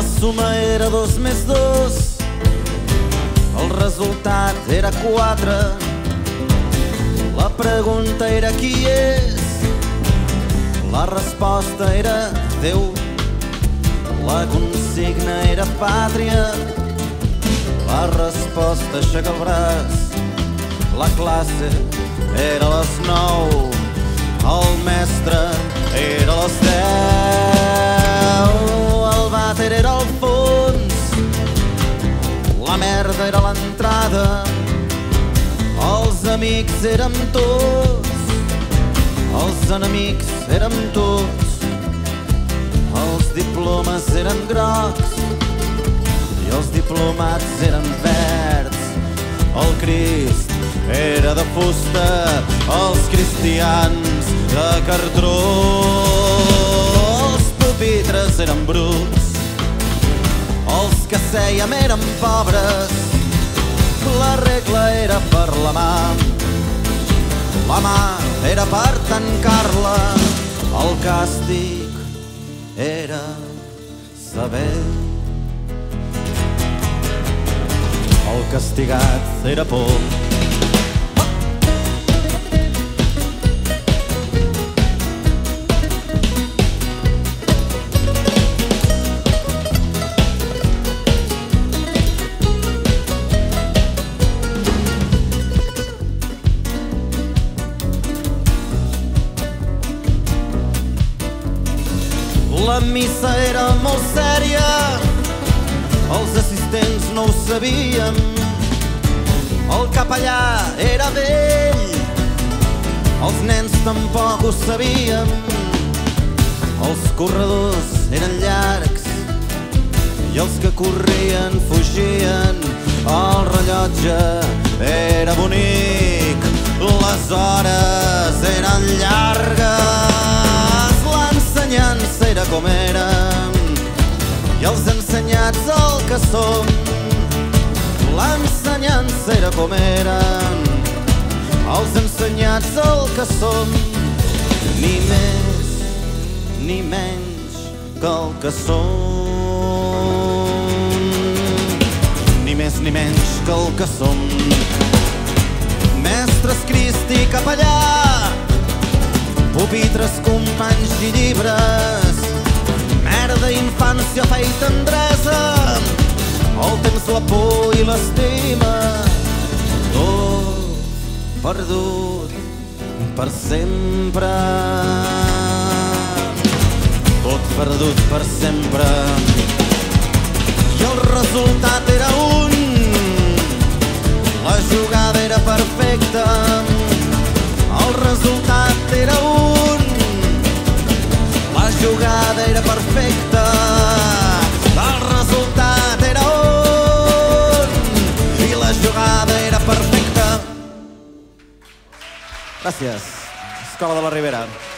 La suma era 2 més 2, el resultat era 4. La pregunta era qui és, la resposta era Déu. La consigna era pàtria, la resposta aixeca el braç. La classe era a les 9, el mestre era a les 10. El vàter era al fons, la merda era a l'entrada. Els amics érem tots, els enemics érem tots. Els diplomes eren grocs i els diplomats eren verds. El Crist era de fusta, els cristians de cartró. Els pupitres eren bruts, els que sèiem eren pobres. La regla era per la mà era per tancar-la. El càstig era saber. El castigat era por. La missa era molt sèria, els assistents no ho sabíem. El capellà era vell, els nens tampoc ho sabíem. Els corredors eren llargs i els que corrien fugien. El rellotge era bonic, les hores eren llargues. L'ensenyança era com érem i els ensenyats el que som. L'ensenyança era com érem, els ensenyats el que som. Ni més ni menys que el que som. Ni més ni menys que el que som. Mestres, Crist i capellà, pupitres, companys i llibres. Merda, infància, fe i tendresa, el temps, la por i l'estima. Tot perdut per sempre. Tot perdut per sempre. I el resultat era un, la jugada era perfecta. El resultat era un, la jugada era perfecta. El resultat era un i la jugada era perfecta. Gràcies, Escola de la Ribera.